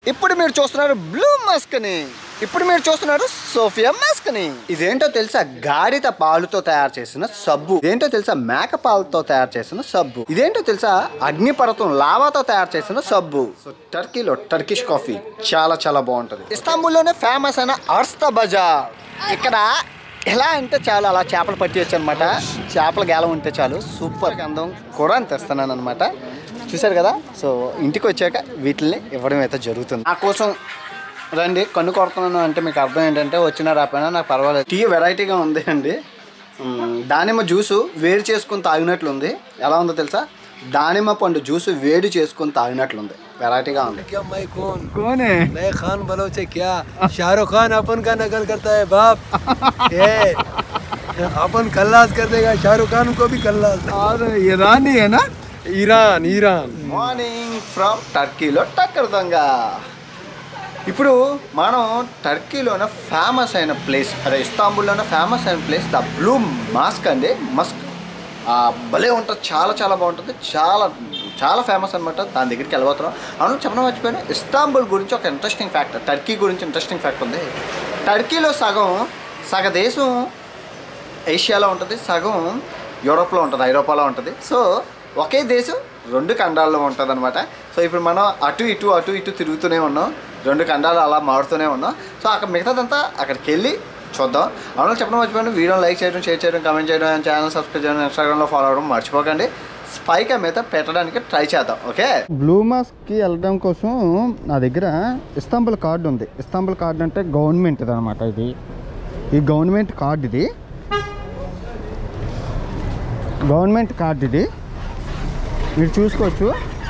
ఇప్పుడు మీరు చూస్తున్నారు బ్లూ మస్క్ని. ఇప్పుడు మీరు చూస్తున్నారు సోఫియా మస్క్ని. ఇదేంటో తెలుసా? గాడిద పాలుతో తయారు చేసిన సబ్బు. ఇదేంటో తెలుసా? మేక పాలతో తయారు చేసిన సబ్బు. ఇదేంటో తెలుసా? అగ్నిపర్వతం లావాతో తయారు చేసిన సబ్బు. సో టర్కీలో టర్కిష్ కాఫీ చాలా చాలా బాగుంటుంది. ఇస్తాంబుల్లోనే ఫేమస్ అయిన అర్స్తా బజార్. ఇక్కడ ఎలా అంటే చాలు, అలా చేపలు పట్టేయచ్చు అనమాట. చేపల గేలం ఉంటే చాలు, సూపర్ అందం కూడా తెస్తున్నాను అనమాట. చూసారు కదా. సో ఇంటికి వచ్చాక వీటిని ఇవ్వడం అయితే జరుగుతుంది. నా కోసం రండి, కన్ను కొడుతున్నాను అంటే మీకు అర్థం ఏంటంటే వచ్చినా రాపోయినా నాకు పర్వాలేదు. టీ వెరైటీగా ఉంది అండి. దానిమ్మ జ్యూసు వేడి చేసుకుని తాగినట్లుంది. ఎలా ఉందో తెలుసా? దానిమ్మ పండు జ్యూసు వేడి చేసుకుని తాగినట్లుంది. వెరైటీగా ఉంది. शाहरुख खान अपन का नकल करता है बाप. अपन खल्लास कर देगा, शाहरुख खान को भी खल्लास. और ईरानी है ना? Iran Iran. మార్నింగ్ ఫ్రమ్ టర్కీలో టక్కర్ దొంగ. ఇప్పుడు మనం టర్కీలోనే ఫేమస్ అయిన ప్లేస్, అదే ఇస్తాంబుల్లోనే ఫేమస్ అయిన ప్లేస్ ద బ్లూ మాస్క్ అండి. మస్క్ భలే ఉంటుంది, చాలా చాలా బాగుంటుంది, చాలా చాలా ఫేమస్ అనమాట. దాని దగ్గరికి వెళ్ళబోతున్నాం. అవును చెప్పడం మర్చిపోయాను, ఇస్తాంబుల్ గురించి ఒక ఇంట్రెస్టింగ్ ఫ్యాక్ట్, టర్కీ గురించి ఇంట్రెస్టింగ్ ఫ్యాక్ట్ ఉంది. టర్కీలో సగ దేశం ఏషియాలో ఉంటుంది, సగం యూరోప్లో ఉంటుంది, ఐరోపాలో ఉంటుంది. సో ఒకే దేశం రెండు ఖండాల్లో ఉంటుంది అనమాట. సో ఇప్పుడు మనం అటు ఇటు తిరుగుతూనే ఉన్నాం, రెండు ఖండాలు అలా మారుతూనే ఉన్నాం. సో అక్కడ మిగతాదంతా అక్కడికి వెళ్ళి చూద్దాం. అవును చెప్పడం మర్చిపోయాను, వీడియోని లైక్ చేయడం, షేర్ చేయడం, కామెంట్ చేయడం, ఛానల్ సబ్స్క్రైబ్ చేయడం, ఇన్స్టాగ్రామ్లో ఫాలో అవ్వడం మర్చిపోకండి. స్పైక్ మీద పెట్టడానికి ట్రై చేద్దాం. ఓకే. బ్లూ మాస్క్కి వెళ్ళడం కోసం నా దగ్గర ఇస్తాంబుల్ కార్డు ఉంది. ఇస్తాంబుల్ కార్డు అంటే గవర్నమెంట్ అనమాట. ఈ గవర్నమెంట్ కార్డు, ఇది గవర్నమెంట్ కార్డు, ఇది మీరు చూసుకోవచ్చు.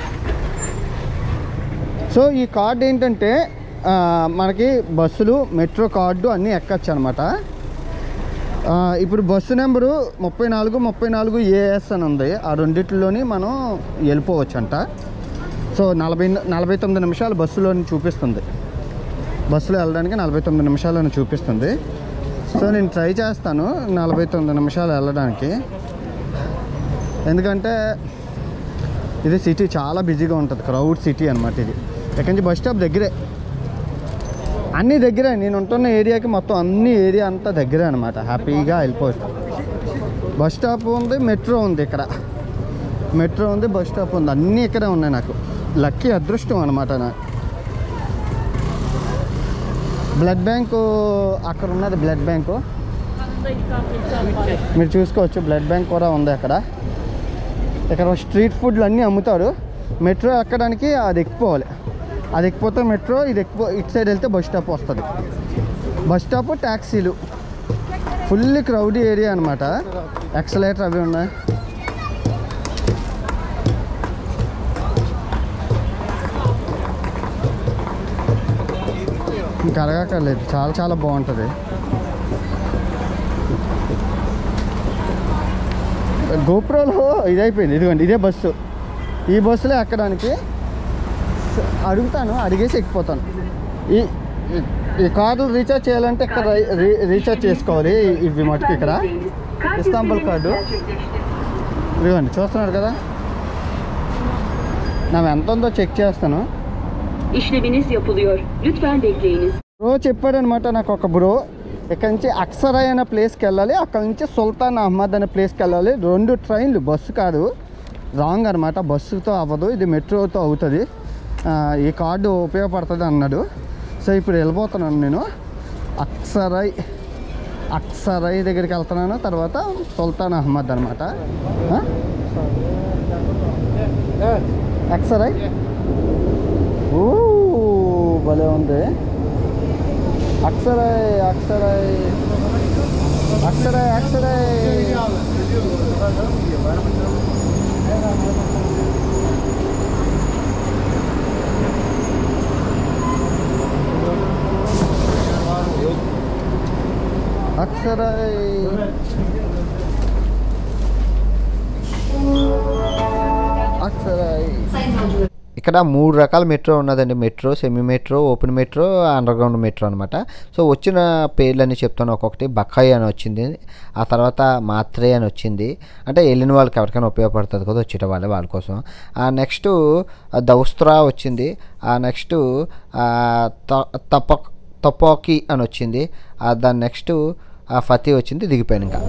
సో ఈ కార్డు ఏంటంటే మనకి బస్సులు, మెట్రో కార్డు అన్నీ ఎక్కచ్చు అనమాట. ఇప్పుడు బస్సు నెంబరు 34 AS అని ఉంది. ఆ రెండిట్లోని మనం వెళ్ళిపోవచ్చు అంట. సో 49 నిమిషాలు బస్సులోని చూపిస్తుంది. బస్సులో వెళ్ళడానికి 49 నిమిషాలని చూపిస్తుంది. సో నేను ట్రై చేస్తాను 49 నిమిషాలు వెళ్ళడానికి. ఎందుకంటే ఇది సిటీ చాలా బిజీగా ఉంటుంది, క్రౌడ్ సిటీ అనమాట. ఇది ఎక్కడి నుంచి బస్ స్టాప్ దగ్గరే, అన్నీ దగ్గరే. నేను ఉంటున్న ఏరియాకి మొత్తం అన్ని ఏరియా అంతా దగ్గరే అనమాట. హ్యాపీగా వెళ్ళిపోవచ్చు. బస్ స్టాప్ ఉంది, మెట్రో ఉంది, ఇక్కడ మెట్రో ఉంది, బస్ స్టాప్ ఉంది, అన్నీ ఇక్కడే ఉన్నాయి. నాకు లక్కీ అదృష్టం అనమాట. నాకు బ్లడ్ బ్యాంకు అక్కడ ఉన్నది, బ్లడ్ బ్యాంకు మీరు చూసుకోవచ్చు. బ్లడ్ బ్యాంక్ కూడా ఉంది అక్కడ. ఇక్కడ స్ట్రీట్ ఫుడ్లు అన్నీ అమ్ముతారు. మెట్రో ఎక్కడానికి అది ఎక్కిపోవాలి. అది ఎక్కిపోతే మెట్రో, ఇది ఇటు సైడ్ వెళ్తే బస్ స్టాప్ వస్తుంది. బస్ స్టాప్, ట్యాక్సీలు, ఫుల్ క్రౌడీ ఏరియా అనమాట. ఎక్సలేటర్ అవి ఉన్నాయి. ఇంకా అడగక్కర్లేదు, చాలా చాలా బాగుంటుంది. గోప్రోలో ఇదైపోయింది. ఇదిగోండి, ఇదే బస్సు. ఈ బస్సులో ఎక్కడానికి అడుగుతాను, అడిగేసి ఎక్కిపోతాను. ఈ కార్డు రీఛార్జ్ చేయాలంటే ఇక్కడ రీఛార్జ్ చేసుకోవాలి. ఇవి మటుకు ఇక్కడ ఇస్తాంబుల్ కార్డు ఇదిగోండి, చూస్తున్నారు కదా. నా ఎంత ఉందో చెక్ చేస్తాను. బ్రో చెప్పాడనమాట నాకు ఒక బ్రో, ఇక్కడ నుంచి అక్సరాయ్ అనే ప్లేస్కి వెళ్ళాలి, అక్కడ నుంచి సుల్తాన్ అహ్మద్ అనే ప్లేస్కి వెళ్ళాలి. 2 ట్రైన్లు, బస్సు కాదు, రాంగ్ అనమాట. బస్సుతో అవ్వదు, ఇది మెట్రోతో అవుతుంది. ఈ కార్డు ఉపయోగపడుతుంది అన్నాడు. సో ఇప్పుడు వెళ్ళిపోతున్నాను నేను. అక్సరాయ్ దగ్గరికి వెళ్తున్నాను. తర్వాత సుల్తాన్ అహ్మద్ అనమాట. అక్సరాయ్ భలే ఉంది. అక్సరాయ్ అక్సరాయ్ అక్సరాయ్ అక్సరాయ్ అక్సరాయ్ అక్సరాయ్. ఇక్కడ 3 రకాల మెట్రో ఉన్నదండి. Metro, semi metro, open metro, underground metro అనమాట. సో వచ్చిన పేర్లన్నీ చెప్తాను ఒక్కొక్కటి. బకాయి అని వచ్చింది, ఆ తర్వాత మాత్రే అని వచ్చింది, అంటే వెళ్ళిన వాళ్ళకి ఎవరికైనా ఉపయోగపడుతుంది కదా వచ్చేట వాళ్ళ కోసం. నెక్స్ట్ దౌస్త్రా వచ్చింది, నెక్స్ట్ తపోకి అని వచ్చింది, దాని నెక్స్ట్ ఫతీ వచ్చింది. దిగిపోయాను ఇంకా.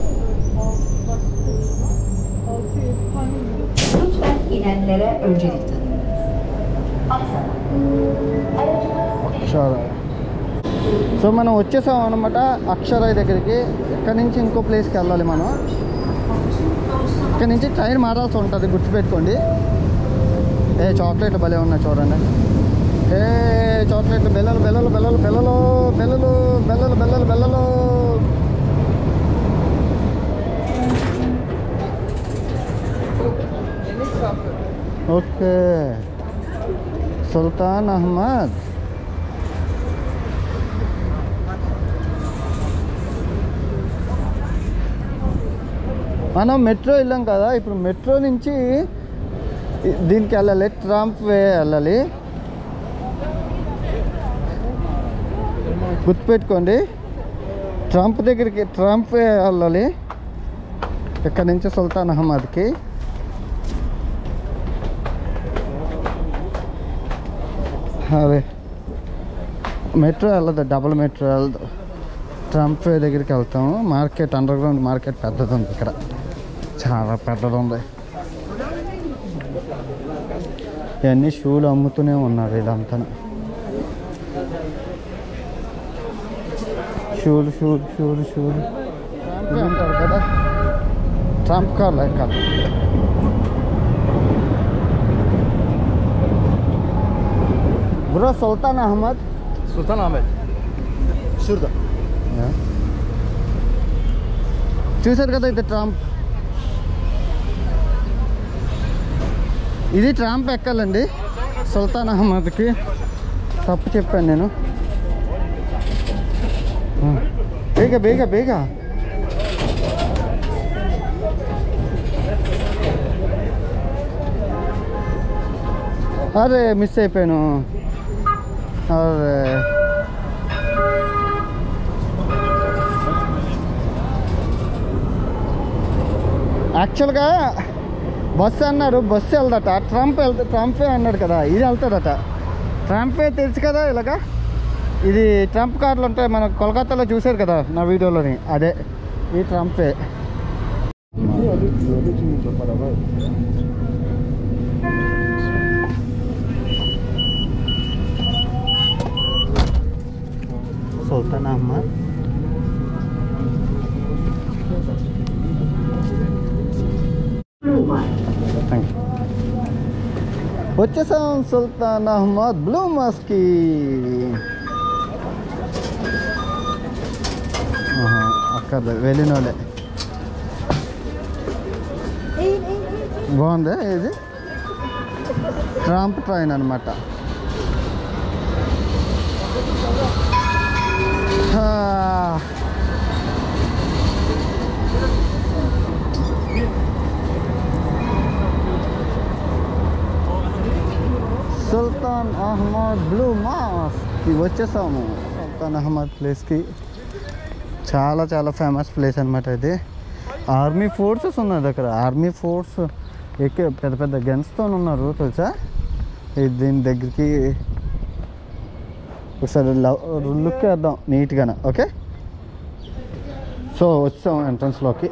సో మనం వచ్చేసాం అనమాట అక్షరాయ్ దగ్గరికి. ఇక్కడ నుంచి ఇంకో ప్లేస్కి వెళ్ళాలి మనం. ఇక్కడ నుంచి ట్రైన్ మారాల్సి ఉంటుంది, గుర్తుపెట్టుకోండి. చాక్లెట్లు భలే ఉన్నాయి చూడండి. చాక్లెట్లు, బెల్లలు బెల్లలు బెల్లలు బెల్లలు బెల్లలు బెల్లలు బెల్లలు బెల్లలు. ఓకే, సుల్తాన్ అహ్మద్. మనం మెట్రో వెళ్ళాం కదా, ఇప్పుడు మెట్రో నుంచి దీనికి వెళ్ళాలి, ట్రంప్ వే వెళ్ళాలి. గుర్తుపెట్టుకోండి, ట్రంప్ దగ్గరికి, ట్రంప్ వే వెళ్ళాలి ఇక్కడ నుంచి సుల్తాన్ అహ్మద్కి. అదే మెట్రో వెళ్ళదు, డబుల్ మెట్రో వెళ్ళదు, ట్రంప్ వే దగ్గరికి వెళ్తాము. మార్కెట్, అండర్ గ్రౌండ్ మార్కెట్ పెద్దది ఉంది ఇక్కడ, చాలా పెద్దది ఉంది. ఇవన్నీ షూలు అమ్ముతూనే ఉన్నారు ఇదంతా. షూలు షూలు షూలు షూలు ట్రంప్ అంటారు కదా, ట్రంప్ కార్ లెక్క. Bro Sultan Ahmed, Sultan Ahmed शुरदा చూసారు కదా, ఇది ట్రంప్. ఇది ట్రంప్ ఎక్కాలండి సుల్తాన్ అహ్మద్కి. తప్పు చెప్పాను నేను. బేగా బేగా బేగా. అరే మిస్ అయిపోయాను. అరే యాక్చువల్గా బస్సు అన్నారు, బస్సు వెళ్దట. ట్రంపే అన్నాడు కదా, ఇది వెళ్తుందట. ట్రంపే తెలుసు కదా ఇలాగా. ఇది ట్రంప్ కార్లు ఉంటాయి, మన కోల్కతాలో చూశారు కదా నా వీడియోలోని, అదే ఈ ట్రంపే. సుల్తాన్ అహ్మద్. వచ్చేసాం సుల్తాన్ అహ్మద్ బ్లూ మాస్కి. అక్కడ వెళ్ళిన వాళ్ళే. బాగుంది, ఇది ట్రంప్ ట్రైన్ అనమాట. సుల్తాన్ అహ్మద్ బ్లూ మాస్కి వచ్చేసాము. సుల్తాన్ అహ్మద్ ప్లేస్కి చాలా చాలా ఫేమస్ ప్లేస్ అనమాట ఇది. ఆర్మీ ఫోర్సెస్ ఉన్నది అక్కడ. ఆర్మీ ఫోర్స్ ఎక్కే పెద్ద పెద్ద గన్స్తో ఉన్నారు తెలుసా. దీని దగ్గరికి ఒకసారి లుక్ వేద్దాం నీట్గానే. ఓకే, సో వచ్చాం ఎంట్రన్స్లోకి.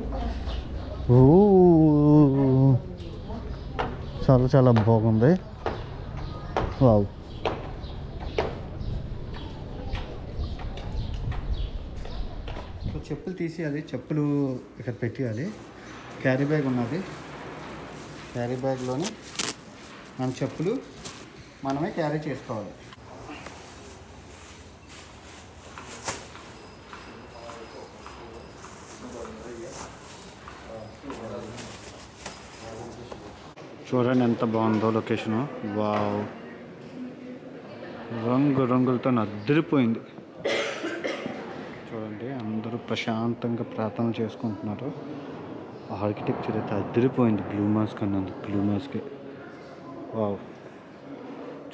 చాలా చాలా బాగుంది. వావ్, సో చెప్పులు తీసేయాలి, చెప్పులు ఇక్కడ పెట్టేయాలి. క్యారీ బ్యాగ్ ఉన్నది, క్యారీ బ్యాగ్లోనే మన చెప్పులు మనమే క్యారీ చేసుకోవాలి. చూడండి ఎంత బాగుందో లొకేషను. వావ్, రంగు రంగులతో అదిరిపోయింది. చూడండి అందరూ ప్రశాంతంగా ప్రార్థన చేసుకుంటున్నారు. ఆర్కిటెక్చర్ అయితే అదిరిపోయింది. బ్లూ మాస్క్ అన్నది, బ్లూ మాస్కే. వావ్,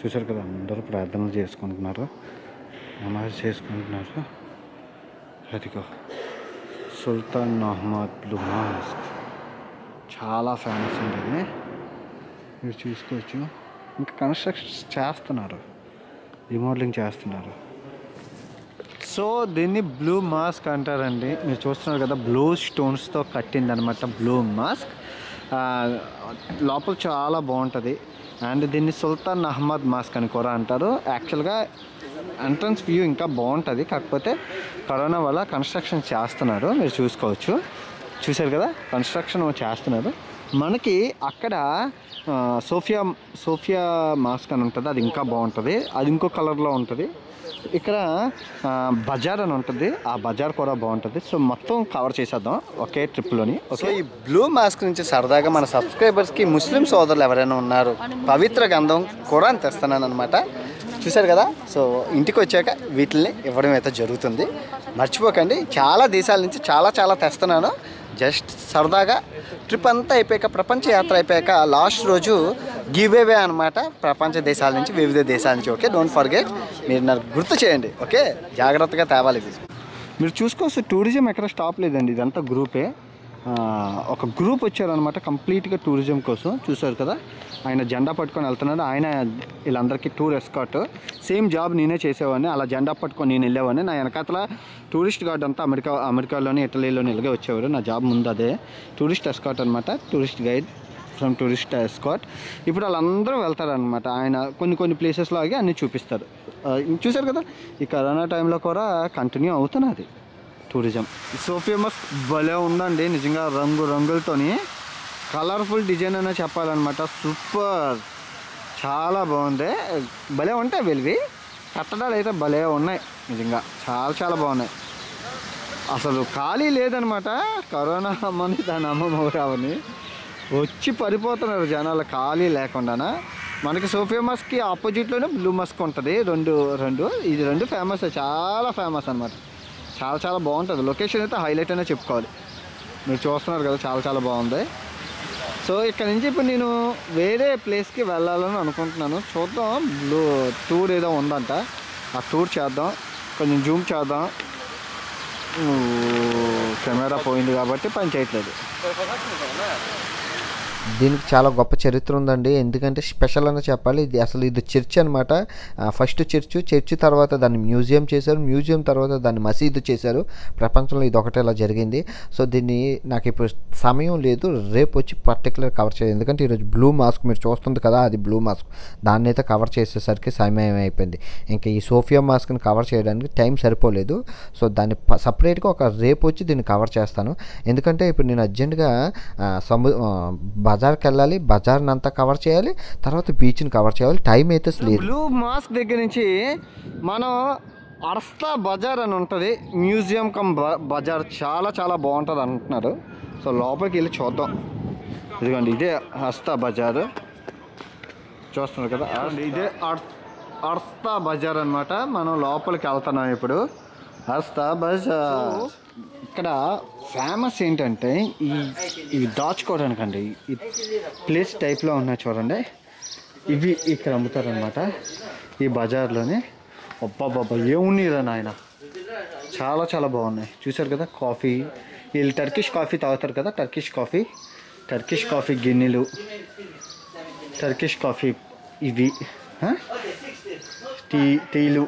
చూసారు కదా, అందరూ ప్రార్థనలు చేసుకుంటున్నారు, నమాజ్ చేసుకుంటున్నారు. అదిగో సుల్తాన్ అహ్మద్ బ్లూ మాస్క్ చాలా ఫేమస్ అండి ఇది, మీరు చూసుకోవచ్చు. ఇంకా కన్స్ట్రక్షన్స్ చేస్తున్నారు, రిమోడలింగ్ చేస్తున్నారు. సో దీన్ని బ్లూ మాస్క్ అంటారండి. మీరు చూస్తున్నారు కదా, బ్లూ స్టోన్స్తో కట్టింది అనమాట బ్లూ మాస్క్. లోపల చాలా బాగుంటుంది. అండ్ దీన్ని సుల్తాన్ అహ్మద్ మాస్క్ అని కూడా అంటారు. యాక్చువల్గా ఎంట్రన్స్ వ్యూ ఇంకా బాగుంటుంది, కాకపోతే కరోనా వల్ల కన్స్ట్రక్షన్ చేస్తున్నారు. మీరు చూసుకోవచ్చు, చూశారు కదా కన్స్ట్రక్షన్ చేస్తున్నారు. మనకి అక్కడ సోఫియా మాస్క్ అని ఉంటుంది, అది ఇంకా బాగుంటుంది, అది ఇంకో కలర్లో ఉంటుంది. ఇక్కడ బజార్ అని ఉంటుంది, ఆ బజార్ కూడా బాగుంటుంది. సో మొత్తం కవర్ చేసేద్దాం ఒకే ట్రిప్లోని. ఓకే, ఈ బ్లూ మాస్క్ నుంచి సరదాగా మన సబ్స్క్రైబర్స్కి ముస్లిం సోదరులు ఎవరైనా ఉన్నారు, పవిత్ర గంధం ఖురాన్ తెస్తున్నాను అనమాట. చూశారు కదా, సో ఇంటికి వచ్చాక వీటిని ఇవ్వడం అయితే జరుగుతుంది. మర్చిపోకండి, చాలా దేశాల నుంచి చాలా తెస్తున్నాను. జస్ట్ సరదాగా ట్రిప్ అంతా అయిపోయాక, ప్రపంచ యాత్ర అయిపోయాక లాస్ట్ రోజు గివ్ అవే అనమాట, ప్రపంచ దేశాల నుంచి, వివిధ దేశాల నుంచి. ఓకే, డోంట్ ఫర్గెట్, మీరు నాకు గుర్తు చేయండి. ఓకే, జాగ్రత్తగా తేవాలి. మీరు చూసుకోవచ్చు, టూరిజం ఎక్కడ స్టాప్ లేదండి, ఇదంతా గ్రూపే. ఒక గ్రూప్ వచ్చారనమాట కంప్లీట్గా టూరిజం కోసం. చూసారు కదా, ఆయన జెండా పట్టుకొని వెళ్తున్నాడు. ఆయన వీళ్ళందరికీ టూర్ ఎస్కాట్. సేమ్ జాబ్ నేనే చేసేవాడిని, అలా జెండా పట్టుకొని నేను వెళ్ళేవాడిని. నా వెనకాతల టూరిస్ట్ గార్డ్ అంతా అమెరికాలోని ఇటలీలోని ఇలాగే వచ్చేవారు. నా జాబ్ ముందు అదే, టూరిస్ట్ ఎస్కాట్ అనమాట, tourist guide from tourist escort. ఇప్పుడు వాళ్ళందరూ వెళ్తారనమాట. ఆయన కొన్ని ప్లేసెస్లో ఆగి అన్నీ చూపిస్తారు. చూసారు కదా, ఈ కరోనా టైంలో కూడా కంటిన్యూ అవుతున్నది టూరిజం. సోఫియా మాస్క్ భలే ఉందండి నిజంగా, రంగులతోని కలర్ఫుల్ డిజైన్ అనే చెప్పాలన్నమాట. సూపర్, చాలా బాగుంది. భలే ఉంటాయి వీళ్ళవి, కట్టడాలు అయితే భలే ఉన్నాయి నిజంగా, చాలా బాగున్నాయి. అసలు ఖాళీ లేదనమాట. కరోనా అమ్మని దాని అమ్మమ్మ రావని వచ్చి పడిపోతున్నారు జనాలు ఖాళీ లేకుండా. మనకి సోఫియా మాస్క్కి ఆపోజిట్లోనే బ్లూ మాస్క్ ఉంటుంది. ఇది రెండు ఫేమస్, చాలా ఫేమస్ అనమాట. చాలా బాగుంటుంది. లొకేషన్ అయితే హైలైట్ అనే చెప్పుకోవాలి. మీరు చూస్తున్నారు కదా, చాలా బాగుంది. సో ఇక్కడ నుంచి ఇప్పుడు నేను వేరే ప్లేస్కి వెళ్ళాలని అనుకుంటున్నాను. చూద్దాం, బ్లూ టూర్ ఏదో ఉందంట, ఆ టూర్ చేద్దాం. కొంచెం జూమ్ చేద్దాం. కెమెరా పోయింది కాబట్టి పని చేయట్లేదు. దీనికి చాలా గొప్ప చరిత్ర ఉందండి. ఎందుకంటే స్పెషల్ అని చెప్పాలి. ఇది చర్చ్ అనమాట. ఫస్ట్ చర్చ్ తర్వాత దాన్ని మ్యూజియం చేశారు, మ్యూజియం తర్వాత దాన్ని మసీదు చేశారు. ప్రపంచంలో ఇది ఒకటే ఇలా జరిగింది. సో దీన్ని నాకు ఇప్పుడు సమయం లేదు, రేపు వచ్చి పర్టికులర్ కవర్ చేయాలి. ఎందుకంటే ఈరోజు బ్లూ మాస్క్ మీరు చూస్తుంది కదా, అది బ్లూ మాస్క్, దాన్ని అయితే కవర్ చేసేసరికి సమయం అయిపోయింది. ఇంకా ఈ సోఫియా మాస్క్ని కవర్ చేయడానికి టైం సరిపోలేదు. సో దాన్ని సపరేట్గా రేపు వచ్చి దీన్ని కవర్ చేస్తాను. ఎందుకంటే ఇప్పుడు నేను అర్జెంటుగా బజార్కి వెళ్ళాలి, బజార్ని అంతా కవర్ చేయాలి, తర్వాత బీచ్ని కవర్ చేయాలి. టైం అయితే లేదు. బ్లూ మాస్క్ దగ్గర నుంచి మనం అర్స్తా బజార్ అని ఉంటుంది, మ్యూజియం కమ్ బజార్. చాలా బాగుంటుంది అంటున్నారు. సో లోపలికి వెళ్ళి చూద్దాం. ఇదిగోండి, ఇదే అర్స్తా బజార్, చూస్తున్నారు కదా, ఇదే అర్స్తా బజార్ అనమాట. మనం లోపలికి వెళ్తున్నాం ఇప్పుడు. అర్స్తా బజార్ ఇక్కడ ఫేమస్ ఏంటంటే ఇవి దాచుకోవడానికండి. ఈ ప్లేస్ టైప్లో ఉన్నాయి చూడండి, ఇవి ఇక్కడ అమ్ముతారనమాట ఈ బజార్లోనే. అబ్బాబ్బాబ్బా, ఏమున్నాయిరా నాయన, చాలా బాగున్నాయి. చూసారు కదా, కాఫీ, వీళ్ళు టర్కిష్ కాఫీ తాగుతారు కదా, టర్కిష్ కాఫీ గిన్నెలు, టర్కిష్ కాఫీ ఇవి, టీలు.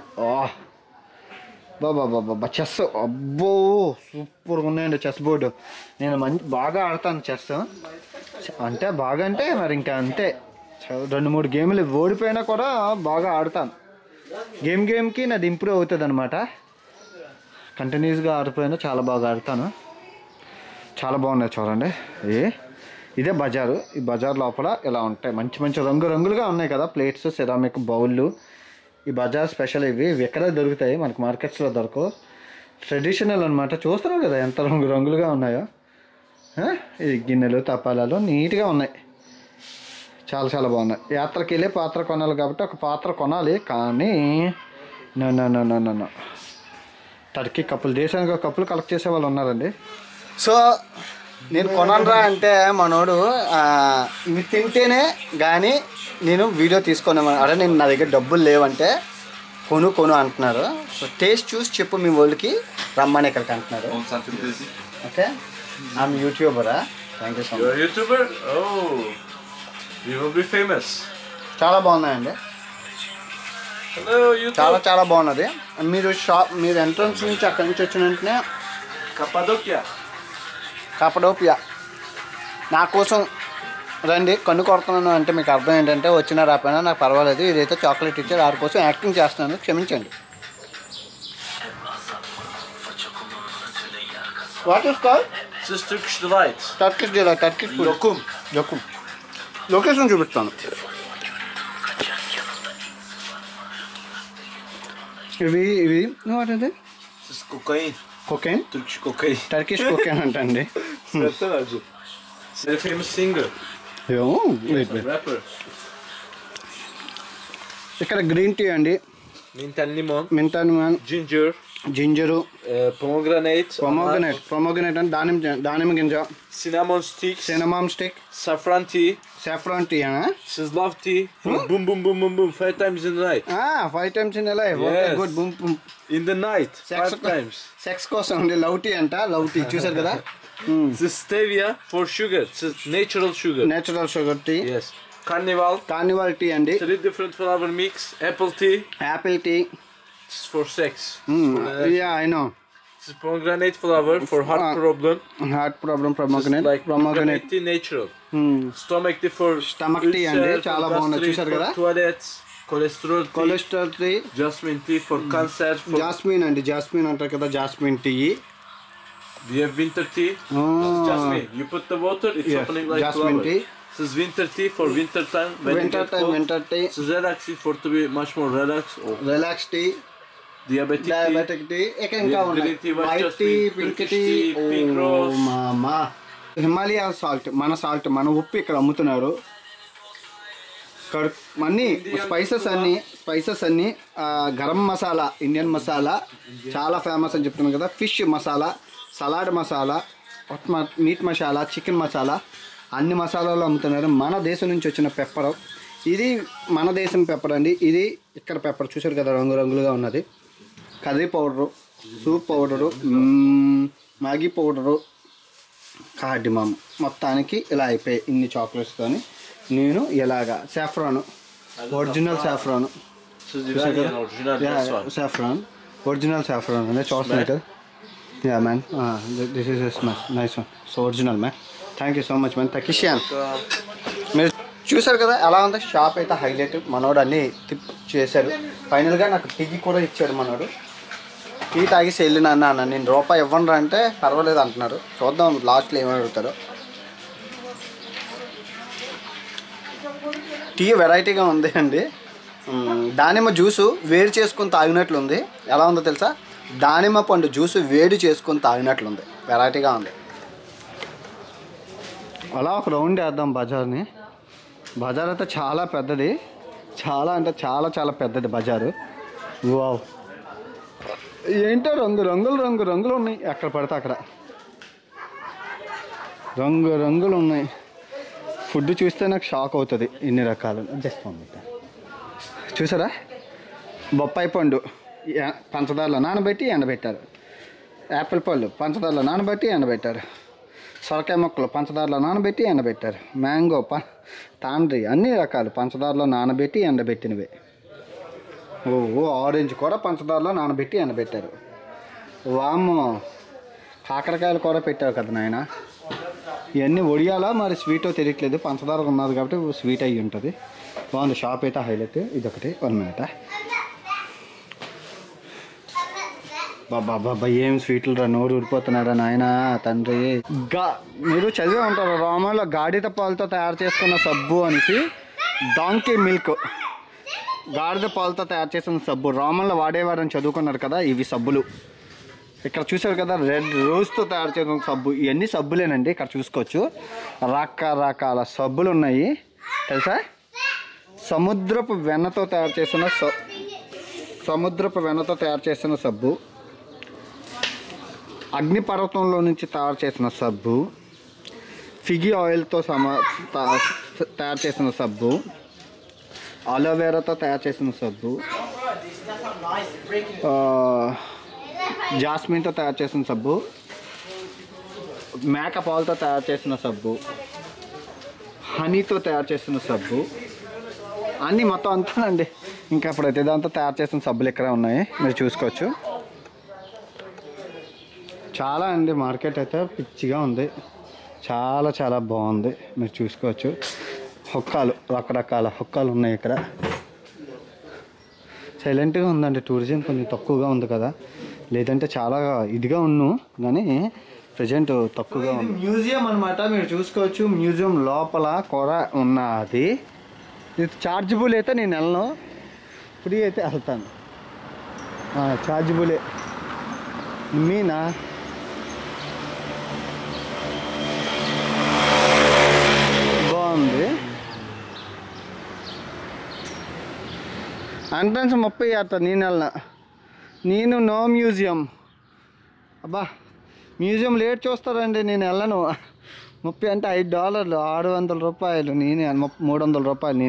బాబా చెస్, అబ్బో సూపర్గా ఉన్నాయండి చెస్ బోర్డు. నేను బాగా ఆడతాను చెస్. అంటే బాగా అంటే మరి ఇంకా అంతే, 2-3 గేమ్లు ఓడిపోయినా కూడా బాగా ఆడతాను. గేమ్కి నాది ఇంప్రూవ్ అవుతుంది అనమాట. కంటిన్యూస్గా ఆడిపోయినా చాలా బాగా ఆడతాను. చాలా బాగున్నాయి చూడండి. ఇదే బజారు. ఈ బజార్ లోపల ఇలా ఉంటాయి, మంచి రంగులుగా ఉన్నాయి కదా ప్లేట్స్, సెరామిక్ బౌళ్ళు. ఈ బజార్ స్పెషల్. ఇవి ఎక్కడే దొరుకుతాయి, మనకు మార్కెట్స్లో దొరకవు. ట్రెడిషనల్ అనమాట. చూస్తున్నావు కదా ఎంత రంగులుగా ఉన్నాయో. ఇది గిన్నెలు, తపాలాలు నీట్గా ఉన్నాయి, చాలా బాగున్నాయి. యాత్రకి వెళ్ళి పాత్ర కొనాలి కాబట్టి ఒక పాత్ర కొనాలి, కానీ టర్కీ కప్పులు, దేశానికి కప్పులు కలెక్ట్ చేసే వాళ్ళు ఉన్నారండి. సో నేను కొనరా అంటే మనోడు ఇవి తింటేనే కానీ నేను వీడియో తీసుకునే అరే నేను నా దగ్గర డబ్బులు లేవంటే కొను అంటున్నారు. సో టేస్ట్ చూసి చెప్పు మీ వాళ్ళకి రమ్మని ఇక్కడికి అంటున్నారు. ఓకే ఐఎమ్ యూట్యూబరా. Thank you so much. YouTuber చాలా బాగున్నాయండి. చాలా బాగున్నది. మీరు ఎంట్రన్స్ నుంచి అక్కడి నుంచి వచ్చిన వెంటనే కపడోపియా నా కోసం రండి. కన్ను కొడుతున్నాను అంటే మీకు అర్థం ఏంటంటే వచ్చినా రాపోయినా నాకు పర్వాలేదు. ఇదైతే చాక్లెట్ ఇచ్చారు, వారి కోసం యాక్టింగ్ చేస్తున్నాను, క్షమించండి. What is call? Turkish delight. Turkish food. లోకుమ్. లొకేషన్ చూపిస్తాను. ఇవి వాట్ ఇది? Cocaine? Turkish cocaine అంటండి. famous singer. Rapper. ఇక్కడ గ్రీన్ టీ అండి. Mint and lemon. Ginger. Pomegranate అంటే దానిమ్మ గింజ. Cinnamon stick. Saffron tea. This is love tea. Boom. 5 times in the night. 5 times in the life. Yes. Okay, good. Boom. In the night. 5 times. Sex కోసం అండి. Love tea అంట. Love tea చూసారు కదా. This is stevia for sugar. This is natural sugar. Natural sugar tea. Yes. Carnival tea అండి. 3 different flavor mix. Apple tea. Apple tea. This is for sex. Yeah, I know. This is pomegranate flower for heart problem. Pomegranate tea natural. Stomach tea for stomach tea అండి. చాలా బాగుంది చూసారు కదా. Toilets. Cholesterol tea. Jasmine tea for cancer. Jasmine అండి. Jasmine అంటారు కదా. Jasmine tea. Do you have winter tea? Jasmine. You put the water, it's opening like jasmine flower. Tea. This is winter tea for winter time. Winter tea. This is relaxing for to be much more relaxed. Relax tea. Diabetic tea. ఇంకా ఉన్నాయి. White tea, pink tea, pink rose. మామా. Himalaya salt, మన ఉప్పు ఇక్కడ అమ్ముతున్నారు. అన్నీ spices అన్నీ garam masala, Indian masala చాలా ఫేమస్ అని చెప్తున్నాను కదా. Fish masala, salad masala, meat masala, chicken masala అన్ని మసాలాలు అమ్ముతున్నారు. మన దేశం నుంచి వచ్చిన పెప్పర్. ఇది మన దేశం పెప్పర్ అండి. ఇది ఇక్కడ పెప్పర్ చూసారు కదా, రంగురంగులుగా ఉన్నది. Curry powder, soup powder, Maggi powder, cardamom మొత్తానికి ఇలా అయిపోయాయి ఇన్ని చాక్లెట్స్తోని. నేను ఇలాగా సాఫ్రాన్, ఒరిజినల్ సాఫ్రాన్ అంటే చూస్తున్నాయి కదా. Ya man, this is nice one. So original man. Thank you so much man. తకిషియాన్ మీరు చూసారు కదా ఎలా ఉందో. షాప్ అయితే హైలైట్. మనోడు అన్నీ చేశాడు. ఫైనల్గా నాకు టీ కూడా ఇచ్చాడు మనోడు. టీ తాగేసి వెళ్ళినా అన్న నేను రూపాయి ఇవ్వను అంటే పర్వాలేదు అంటున్నారు. చూద్దాం లాస్ట్లో ఏమని అడుగుతారో. టీ వెరైటీగా ఉంది అండి. దానిమ్మ జ్యూసు వేడి చేసుకొని తాగినట్లుంది. ఎలా ఉందో తెలుసా? దానిమ్మ పండు జ్యూసు వేడి చేసుకొని తాగినట్లుంది. వెరైటీగా ఉంది. అలా ఒక రౌండ్ వేద్దాం బజార్ని. బజార్ అయితే చాలా పెద్దది. చాలా అంటే చాలా చాలా పెద్దది బజారు. వావ్, ఏంటో రంగులు ఉన్నాయి. ఎక్కడ పడితే అక్కడ రంగులు ఉన్నాయి. ఫుడ్ చూస్తే నాకు షాక్ అవుతుంది. ఇన్ని రకాలు జస్ట్ చూసారా? బొప్పాయి పండు పంచదారలో నానబెట్టి ఎండబెట్టారు. యాపిల్ పళ్ళు పంచదారలో నానబెట్టి ఎండబెట్టారు. సొరకాయ ముక్కలు పంచదారలో నానబెట్టి ఎండబెట్టారు. మ్యాంగో తాండ్రి అన్ని రకాలు పంచదారలో నానబెట్టి ఎండబెట్టినవే. ఆరెంజ్ కూడా పంచదారలో నానబెట్టి ఎండబెట్టారు. వామ్మో, కాకరకాయలు కూడా పెట్టారు కదా నాయన. ఇవన్నీ ఒడియాలా మరి స్వీటో తెలియట్లేదు. పంచదార ఉన్నది కాబట్టి స్వీట్ అయ్యి ఉంటుంది. బాగుంది. షాప్ అయితే హైలైట్. ఇదొకటి 1 minute. బాబా ఏం స్వీట్లు రా, నోరు ఊరిపోతున్నారా నాయన తండ్రి. మీరు చదివే ఉంటారు రోమన్లో గాడిద పాలతో తయారు చేసుకున్న సబ్బు అనేసి. డాంకీ మిల్క్, గాడిద పాలతో తయారు చేసిన సబ్బు రోమన్లో వాడేవారని చదువుకున్నారు కదా. ఇవి సబ్బులు. ఇక్కడ చూసారు కదా, రెడ్ రోజ్తో తయారు చేసిన సబ్బు. ఇవన్నీ సబ్బులేనండి. ఇక్కడ చూసుకోవచ్చు రకరకాల సబ్బులు ఉన్నాయి తెలుసా. సముద్రపు వెన్నతో తయారు చేసిన సబ్బు, అగ్నిపర్వతంలో నుంచి తయారు చేసిన సబ్బు, ఫిగి ఆయిల్తో తయారు చేసిన సబ్బు, అలోవెరాతో తయారు చేసిన సబ్బు, జాస్మిన్తో తయారు చేసిన సబ్బు, మేక పాలతో తయారు చేసిన సబ్బు, హనీతో తయారు చేసిన సబ్బు, అన్నీ మొత్తం అంతానండి. ఇంకా ఇప్పుడైతే దాంతో తయారు చేసిన సబ్బులు ఇక్కడ ఉన్నాయి, మీరు చూసుకోవచ్చు. చాలా అండి, మార్కెట్ అయితే పిచ్చిగా ఉంది, చాలా చాలా బాగుంది, మీరు చూసుకోవచ్చు. హొక్కాలు, రకరకాల హొక్కాలు ఉన్నాయి ఇక్కడ. సైలెంట్గా ఉందండి, టూరిజం కొంచెం తక్కువగా ఉంది కదా, లేదంటే చాలా ఇదిగా ఉన్నాను కానీ ప్రజెంట్ తక్కువగా ఉంది. మ్యూజియం అనమాట, మీరు చూసుకోవచ్చు. మ్యూజియం లోపల కూడా ఉన్నది. ఇది ఛార్జబుల్ అయితే నేను వెళ్ళను, ఫ్రీ అయితే వెళ్తాను. ఛార్జబులే మీనా. బాగుంది. ఎంట్రన్స్ 30 అట్ట. నేను వెళ్ళిన, నేను నో మ్యూజియం. అబ్బా మ్యూజియం లేట్ చూస్తారండి, నేను వెళ్ళను. 30 అంటే $5, $600. నేను 300 రూపాయలు.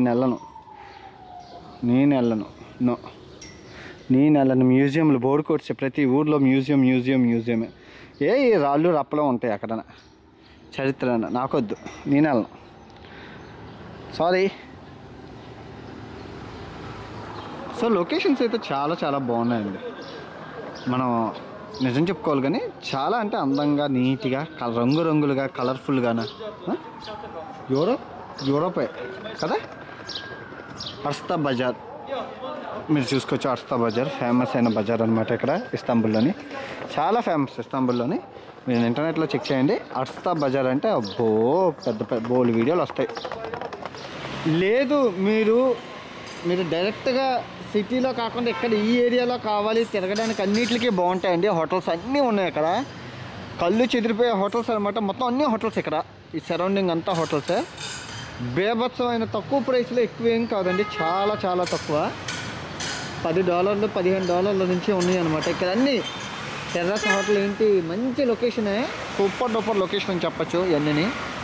నేను వెళ్ళను నో, నేను వెళ్ళను. మ్యూజియంలు బోర్డు కొట్టే ప్రతి ఊర్లో మ్యూజియమే. ఏ రాళ్ళు రప్పలో ఉంటాయి అక్కడ, చరిత్ర నాకొద్దు, నేను వెళ్ళను, సారీ. సో లొకేషన్స్ అయితే చాలా చాలా బాగున్నాయండి. మనం నిజం చెప్పుకోవాలి కానీ చాలా అంటే అందంగా, నీట్గా, రంగురంగులుగా, కలర్ఫుల్గానా. యూరోపే కదా. అర్స్తా బజార్ మీరు చూసుకోవచ్చు. అర్స్తా బజార్ ఫేమస్ అయిన బజార్ అనమాట ఇక్కడ ఇస్తాంబుల్లోని, చాలా ఫేమస్ ఇస్తాంబుల్లోని. మీరు ఇంటర్నెట్లో చెక్ చేయండి, అర్స్తా బజార్ అంటే అబ్బో పెద్ద బోల్డ్ వీడియోలు వస్తాయి. లేదు మీరు డైరెక్ట్గా సిటీలో కాకుండా ఇక్కడ ఈ ఏరియాలో కావాలి తిరగడానికి, అన్నిటికీ బాగుంటాయండి. హోటల్స్ అన్నీ ఉన్నాయి ఇక్కడ, కళ్ళు చెదిరిపోయే హోటల్స్ అనమాట. మొత్తం అన్ని హోటల్స్ ఇక్కడ, ఈ సరౌండింగ్ అంతా హోటల్సే. బేభత్సమైన తక్కువ ప్రైస్లో, ఎక్కువ ఏం కాదండి, చాలా చాలా తక్కువ. $10, $15 నుంచి ఉన్నాయి అనమాట ఇక్కడ అన్నీ. టెర్రస్ హోటల్ ఏంటి, మంచి లొకేషనే, సూపర్ డూపర్ లొకేషన్ అని చెప్పచ్చు. ఇవన్నీ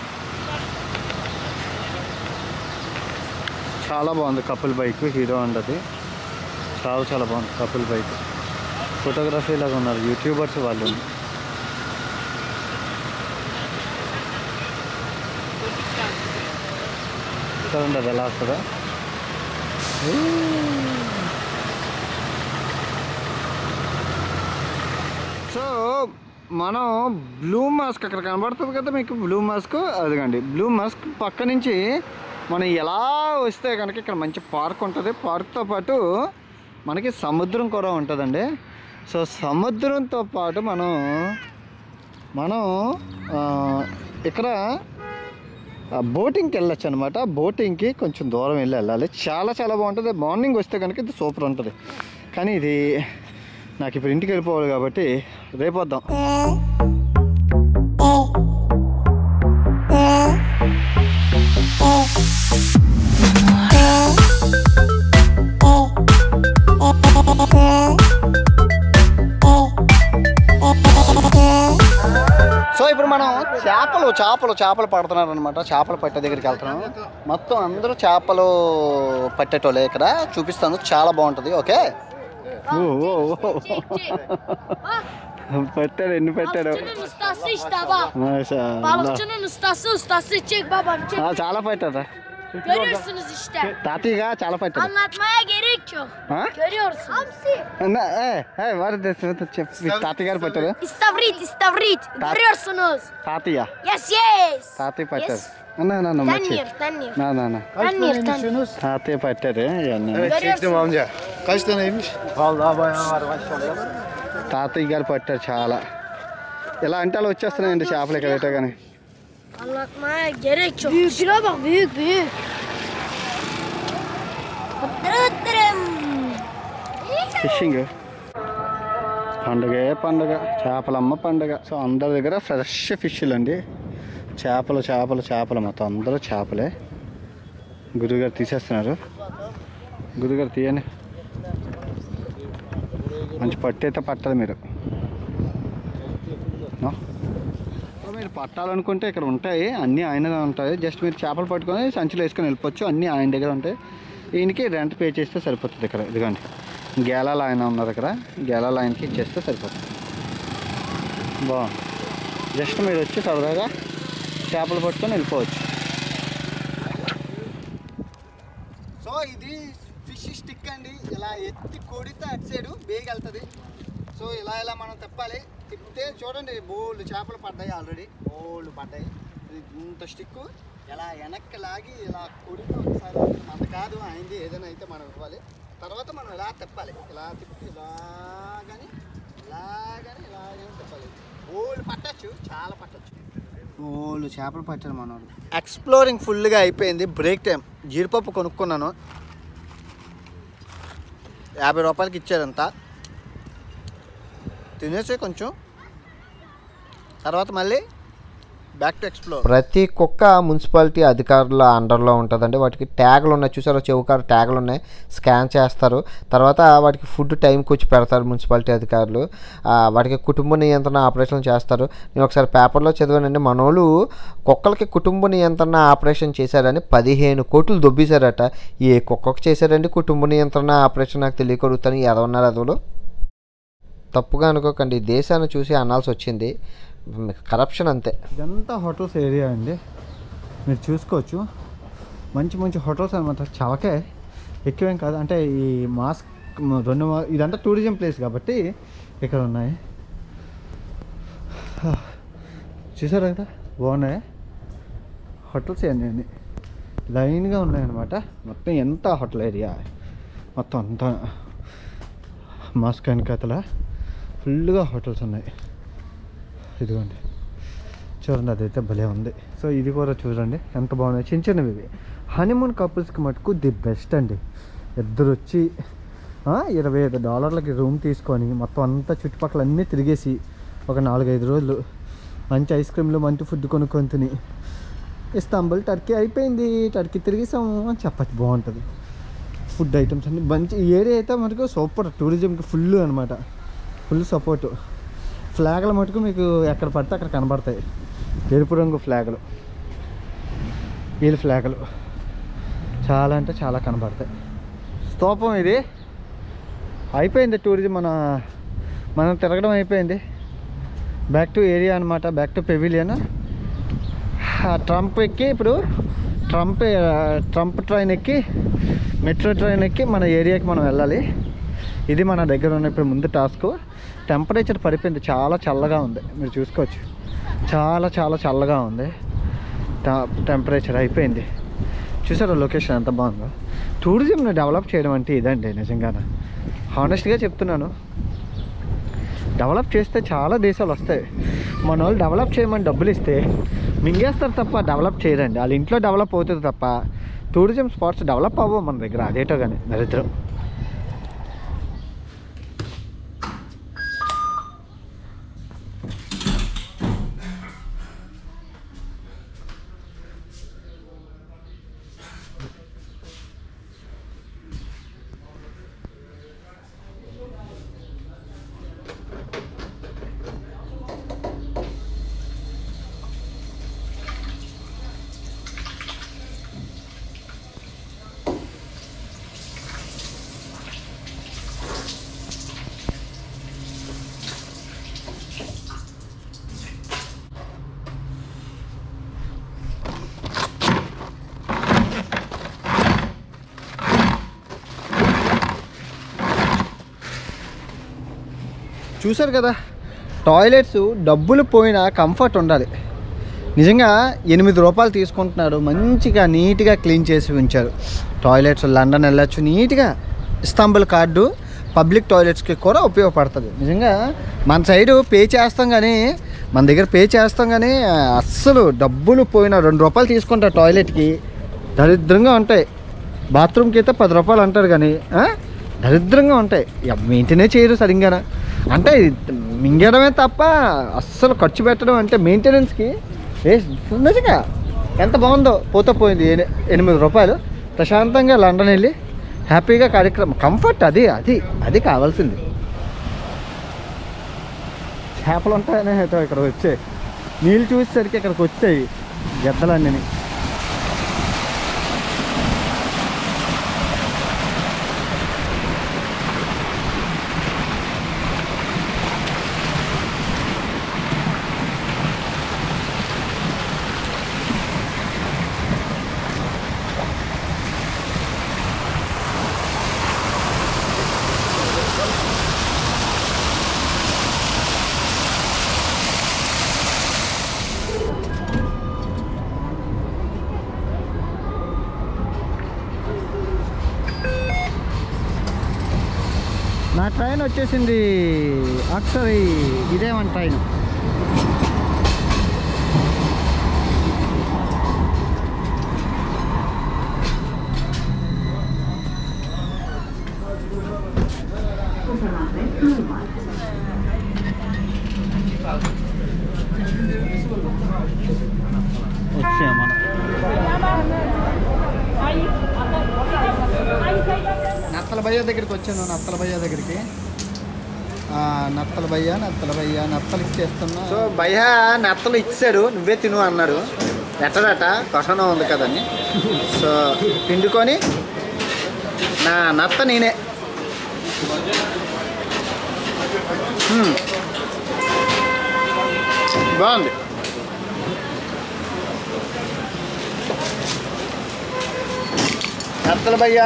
చాలా బాగుంది. కపుల్ బైక్ హీరో ఉండదు, చాలా చాలా బాగుంది కపుల్ బైక్. ఫోటోగ్రఫీ లాగా ఉన్నారు యూట్యూబర్స్ వాళ్ళు. చూడండి అది ఎలా వస్తుందా. సో మనం బ్లూ మాస్క్ అక్కడ కనబడుతుంది కదా మీకు, బ్లూ మాస్క్ అదిగండి. బ్లూ మాస్క్ పక్క నుంచి మనం ఎలా వస్తే కనుక ఇక్కడ మంచి పార్క్ ఉంటుంది. పార్క్తో పాటు మనకి సముద్రం కూడా ఉంటుందండి. సో సముద్రంతో పాటు మనం ఇక్కడ బోటింగ్కి వెళ్ళొచ్చు అనమాట. బోటింగ్కి కొంచెం దూరం వెళ్ళాలి, చాలా చాలా బాగుంటుంది. మార్నింగ్ వస్తే కనుక ఇది సూపర్ ఉంటుంది. కానీ ఇది నాకు ఇప్పుడు ఇంటికి వెళ్ళిపోవాలి కాబట్టి రేపు వద్దాం. సో ఇప్పుడు మనం చేపలు పడుతున్నారు అనమాట. చేపలు పట్టే దగ్గరికి వెళ్తున్నాం. మొత్తం అందరూ చేపలు పట్టేటోళ్ళే ఇక్కడ, చూపిస్తాను, చాలా బాగుంటుంది. ఓకే పెట్టారు, ఎన్ని పెట్టారు, చాలా పెట్టారా తాతయ్యగా, చాలా పెట్టారు. తాతయ్య గారు పెట్టారు, తాతయ్య తాతయ్య పెట్టారు, తాతయ్య పెట్టారు. తాతయ్య గారు పట్టారు చాలా. ఎలా అంటే అలా వచ్చేస్తున్నాయండి చేపలు ఇక్కడ కానీ. ఫిషింగ్ పండుగ, చేపలమ్మ పండుగ. సో అందరి దగ్గర ఫ్రెష్ ఫిష్లు అండి, చేపలు మొత్తం అందరూ చేపలే. గురుగారు తీసేస్తున్నారు, గురుగారు తీయండి. మంచి పట్టు అయితే పట్టదు మీరు పట్టాలనుకుంటే ఇక్కడ ఉంటాయి, అన్నీ ఆయన ఉంటాయి. జస్ట్ మీరు చేపలు పట్టుకొని సంచిలో వేసుకొని వెళ్ళిపోవచ్చు, అన్నీ ఆయన దగ్గర ఉంటాయి. ఈయనకి రెంట్ పే చేస్తే సరిపోతుంది. ఇక్కడ ఇదిగోండి గేలాలు ఆయన ఉన్నారు, ఇక్కడ గేలాలు ఆయనకి ఇచ్చేస్తే సరిపోతుంది. బాగుంది. జస్ట్ మీరు వచ్చి సరదాగా చేపలు పట్టుకొని వెళ్ళిపోవచ్చు. సో ఇది ఫిష్ స్టిక్ అండి, ఇలా ఎత్తి కొడితే అటు సైడు బేగి వెళ్తుంది. సో ఇలా ఇలా మనం తిప్పాలి, తిప్పితే చూడండి బోల్డ్ చేపలు పడ్డాయి, ఆల్రెడీ బోల్డ్ పడ్డాయి. ఇంత స్టిక్ ఇలా వెనక్కి లాగి ఇలా కొడితే ఒకసారి అంత కాదు అయింది, ఏదైనా అయితే మనం ఇవ్వాలి. తర్వాత మనం ఇలా తిప్పాలి, ఇలా తిప్పి ఇలాగని ఇలాగని ఇలాగని తిప్పాలి. బోల్డ్ పట్టచ్చు, చాలా పట్టచ్చు. బోల్డ్ చేపలు పట్టారు మన వాళ్ళు. ఎక్స్ప్లోరింగ్ ఫుల్గా అయిపోయింది. Break time. జీడిపప్పు కొనుక్కున్నాను, 50 రూపాయలకి ఇచ్చారంతా. తినేసి కొంచెం తర్వాత మళ్ళీ బ్యాక్ టు ఎక్స్ప్లోర్. ప్రతి కుక్క మున్సిపాలిటీ అధికారుల అండర్లో ఉంటుందండి. వాటికి ట్యాగులు ఉన్నాయి, చూసారో చెవుకారు ట్యాగులు ఉన్నాయి, స్కాన్ చేస్తారు. తర్వాత వాటికి ఫుడ్ టైంకి వచ్చి పెడతారు మున్సిపాలిటీ అధికారులు. వాటికి కుటుంబ నియంత్రణ ఆపరేషన్ చేస్తారు. నేను ఒకసారి పేపర్లో చదివానండి, మనోళ్ళు కుక్కలకి కుటుంబ నియంత్రణ ఆపరేషన్ చేశారని 15 కోట్లు దొబ్బేశారట. ఏ కుక్కకు చేశారండి కుటుంబ నియంత్రణ ఆపరేషన్? నాకు తెలియకడుగుతాను. ఎదవన్నారు అదవులు. తప్పుగా అనుకోకండి, దేశాన్ని చూసి అనాల్సి వచ్చింది. కరప్షన్ అంతే. ఇదంతా హోటల్స్ ఏరియా అండి, మీరు చూసుకోవచ్చు. మంచి మంచి హోటల్స్ అనమాట. చవకే ఎక్కువేం కాదు, అంటే ఈ మాస్క్ ఇదంతా టూరిజం ప్లేస్ కాబట్టి ఇక్కడ ఉన్నాయి. చూసారా కదా, బాగున్నాయి హోటల్స్ అన్నీ లైన్గా ఉన్నాయన్నమాట. మొత్తం ఎంత హోటల్ ఏరియా మొత్తం అంతా మాస్క్ వెనకాతల ఫుల్గా హోటల్స్ ఉన్నాయి. ఇదిగోండి చూడండి, అదైతే భలే ఉంది. సో ఇది కూడా చూడండి ఎంత బాగున్నాయి, చిన్న చిన్నవి ఇవి. హనీమూన్ కపుల్స్కి మటుకు ది బెస్ట్ అండి. ఇద్దరు వచ్చి $25 రూమ్ తీసుకొని మొత్తం అంతా చుట్టుపక్కల అన్నీ తిరిగేసి ఒక 4-5 రోజులు మంచి ఐస్ క్రీమ్లు మంచి ఫుడ్ కొనుక్కొని తిని ఇస్తాంబుల్ టర్కీ అయిపోయింది. టర్కీ తిరిగేసాము అని చెప్పచ్చు. బాగుంటుంది ఫుడ్ ఐటమ్స్ అన్నీ మంచి. ఈ ఏరియా అయితే మనకు సూపర్, టూరిజంకి ఫుల్ అనమాట, ఫుల్ సపోర్టు. ఫ్లాగ్లు మటుకు మీకు ఎక్కడ పడితే అక్కడ కనబడతాయి, ఎరుపు రంగు ఫ్లాగులు, వీళ్ళ ఫ్లాగులు చాలా అంటే చాలా కనబడతాయి. స్తూపం ఇది. అయిపోయింది టూరిజం, మనం తిరగడం అయిపోయింది. బ్యాక్ టు ఏరియా అనమాట, బ్యాక్ టు పెవిలియన్. ట్రంప్ ఎక్కి ఇప్పుడు ట్రంప్ ట్రైన్ ఎక్కి మెట్రో ట్రైన్ ఎక్కి మన ఏరియాకి మనం వెళ్ళాలి. ఇది మన దగ్గర ఉన్న ఇప్పుడు ముందు టాస్క్. టెంపరేచర్ పడిపోయింది, చాలా చల్లగా ఉంది, మీరు చూసుకోవచ్చు. చాలా చాలా చల్లగా ఉంది టెంపరేచర్. అయిపోయింది. చూసారా లొకేషన్ ఎంత బాగుందో. టూరిజంని డెవలప్ చేయడం అంటే ఇదండి నిజంగానే, హానెస్ట్గా చెప్తున్నాను. డెవలప్ చేస్తే చాలా దేశాలు వస్తాయి. మన వాళ్ళు డెవలప్ చేయమని డబ్బులు ఇస్తే మింగేస్తారు తప్ప డెవలప్ చేయరండి. వాళ్ళ ఇంట్లో డెవలప్ అవుతుంది తప్ప టూరిజం స్పాట్స్ డెవలప్ అవ్వవు మన దగ్గర. అదేటో కానీ దరిద్రం. చూసారు కదా, టాయిలెట్స్ డబ్బులు పోయినా కంఫర్ట్ ఉండాలి. నిజంగా $8 తీసుకుంటున్నాడు, మంచిగా నీట్గా క్లీన్ చేసి ఉంచారు టాయిలెట్స్. లండన్ వెళ్ళచ్చు నీట్గా. ఇస్తాంబుల్ కార్డు పబ్లిక్ టాయిలెట్స్కి కూడా ఉపయోగపడుతుంది. నిజంగా మన సైడు పే చేస్తాం కానీ, మన దగ్గర పే చేస్తాం కానీ అస్సలు డబ్బులు పోయినా $2 తీసుకుంటారు టాయిలెట్కి. దరిద్రంగా ఉంటాయి. బాత్రూమ్కి అయితే $10 అంటారు కానీ దరిద్రంగా ఉంటాయి. మెయింటైనే చేయరు సరిగ్గా. అంటే మింగడమే తప్ప అస్సలు ఖర్చు పెట్టడం అంటే మెయింటెనెన్స్కి నిజంగా ఎంత బాగుందో. పోయింది $8. ప్రశాంతంగా లండన్ వెళ్ళి హ్యాపీగా కార్యక్రమం. కంఫర్ట్ అది కావాల్సింది. చేపలు ఉంటాయనే ఇక్కడ వచ్చే నీళ్ళు చూసేసరికి ఇక్కడికి వచ్చాయి గద్దలన్నీ. నా ట్రైన్ వచ్చేసింది అక్సర్. ఇదే మన ట్రైన్. వచ్చాము మనం. నత్తల భయ్య దగ్గరికి వచ్చాను. నత్తల భయ్య దగ్గరికి నత్తలు ఇచ్చేస్తున్నా. సో భయ్య నత్తలు ఇచ్చాడు, నువ్వే తిను అన్నాడు. ఎట్టడట కషానం ఉంది కదని. సో పిండుకొని నా నత్త నేనే. బాగుంది. నత్తల భయ్య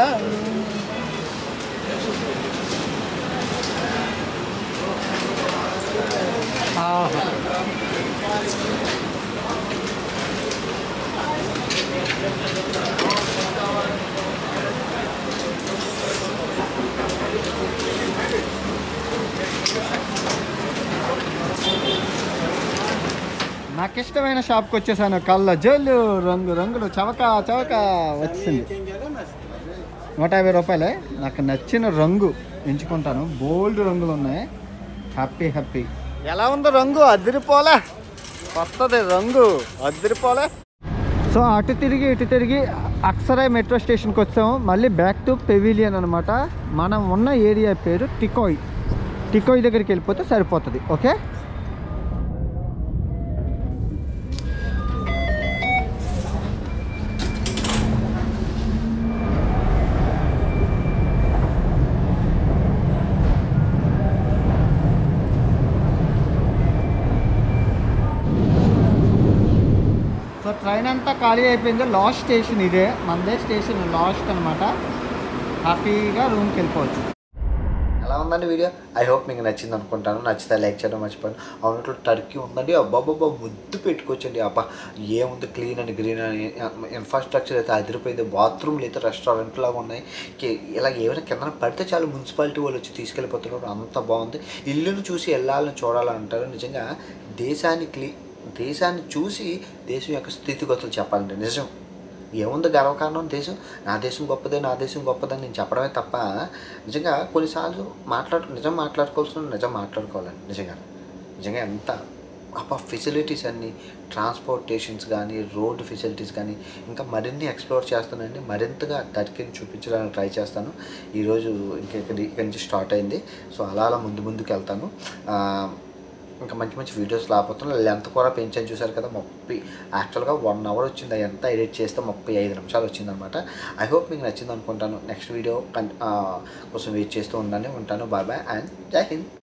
నాకు ఇష్టమైన షాప్కి వచ్చేసాను. కళ్ళ జోళ్ళు రంగు రంగులు చవక వచ్చింది. 150 రూపాయలే. నాకు నచ్చిన రంగు ఎంచుకుంటాను. బోల్డ్ రంగులు ఉన్నాయి. హ్యాపీ. ఎలా ఉందో రంగు? అదిరిపోలే. కొత్తది రంగు అదిరిపోలే. సో అటు తిరిగి అక్సరై మెట్రో స్టేషన్కి వచ్చాము. మళ్ళీ బ్యాక్ టు పెవిలియన్ అనమాట. మనం ఉన్న ఏరియా పేరు టికోయ్ దగ్గరికి వెళ్ళిపోతే సరిపోతుంది. ఓకే. సో ట్రైన్ అంతా ఖాళీ అయిపోయింది. లాస్ట్ స్టేషన్ ఇదే, మనదే స్టేషన్ లాస్ట్ అనమాట. హ్యాపీగా రూమ్కి వెళ్ళిపోవచ్చు. ఎలా ఉందండి వీడియో? ఐ హోప్ మీకు నచ్చింది అనుకుంటాను. నచ్చితే లైక్ చేయడం మర్చిపోయాను. అవునట్లు టర్కీ ఉందండి. అబ్బాబ్బాబ్బా ముద్దు పెట్టుకోవచ్చండి. అబ్బా ఏముంది, క్లీన్ అని గ్రీన్ అని ఇన్ఫ్రాస్ట్రక్చర్ అయితే అదిరిపోయింది. బాత్రూమ్లు అయితే రెస్టారెంట్ లాగా ఉన్నాయి. ఇలా ఏమైనా కింద పడితే చాలు మున్సిపాలిటీ వాళ్ళు వచ్చి తీసుకెళ్ళిపోతున్నారు. అంత బాగుంది. ఇల్లును చూసి వెళ్ళాలని చూడాలంటారు. నిజంగా దేశాన్ని చూసి దేశం యొక్క స్థితిగతులు చెప్పాలంటే నిజం. ఏముంది గర్వకారణం? నా దేశం గొప్పదని నేను చెప్పడమే తప్ప నిజంగా కొన్నిసార్లు నిజం మాట్లాడుకోవాలండి. నిజంగా ఎంత ఫెసిలిటీస్ అన్నీ, ట్రాన్స్పోర్టేషన్స్ కానీ, రోడ్ ఫెసిలిటీస్ కానీ ఇంకా మరిన్ని ఎక్స్ప్లోర్ చేస్తానండి. మరింతగా టర్కీని చూపించడానికి ట్రై చేస్తాను. ఈరోజు ఇక్కడి నుంచి స్టార్ట్ అయింది. సో అలా ముందుకు వెళ్తాను. ఇంకా మంచి వీడియోస్ రాబోతున్నాను. లెంత్ కూడా పెంచాను. చూసారు కదా, యాక్చువల్గా 1 అవర్ వచ్చింది. ఎంత ఎడిట్ చేస్తే 35 నిమిషాలు వచ్చిందనమాట. ఐ హోప్ మీకు నచ్చింది అనుకుంటాను. నెక్స్ట్ వీడియో కోసం వెయిట్ చేస్తూ ఉంటాను. బాయ్ అండ్ జై హింద్.